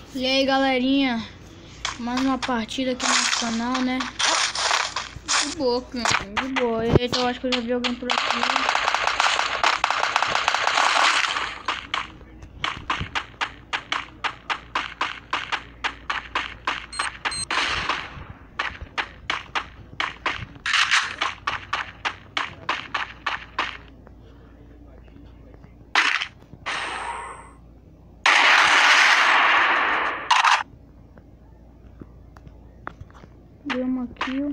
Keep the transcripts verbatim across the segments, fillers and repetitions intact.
E aí, galerinha, mais uma partida aqui no nosso canal, né? De boa, cara, de boa. Eita, eu acho que eu já vi alguém por aqui. Deu uma kill.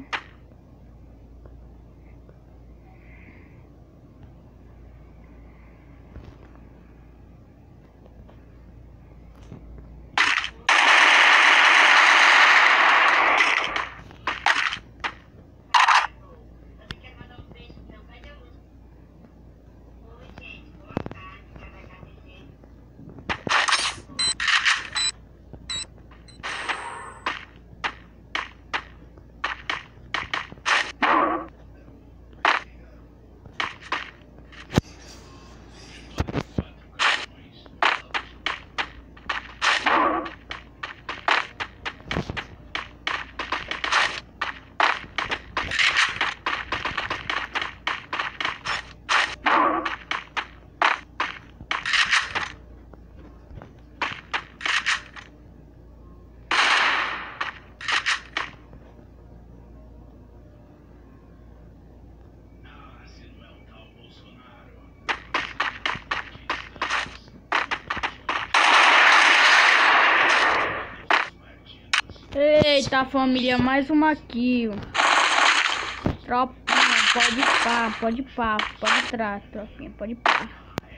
Eita, família, mais uma kill. Tropinha, pode pá, pode pá, pode entrar, tropinha, pode pá.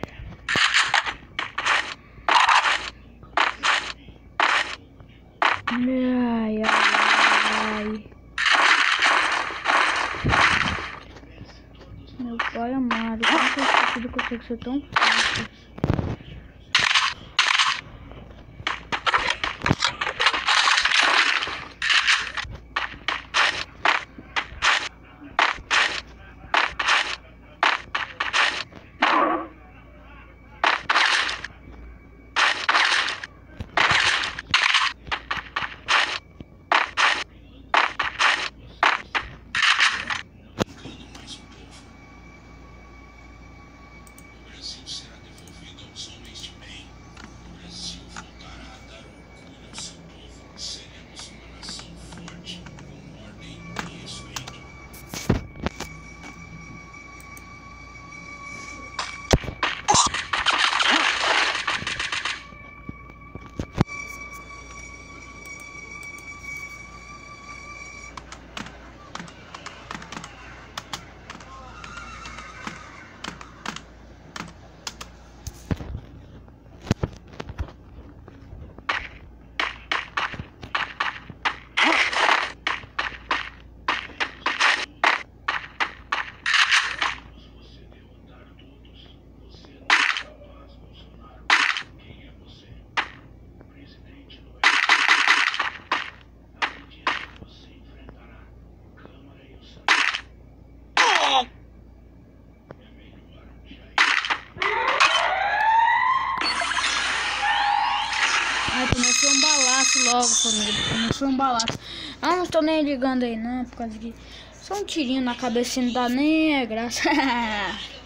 Ai, ai, ai. Meu pai amado, como que esse tudo consegue ser tão fácil? Ai, começou um balaço logo, família. Começou um balaço. Ah, não estou nem ligando aí, não. Por causa de... Só um tirinho na cabeça não dá nem é graça.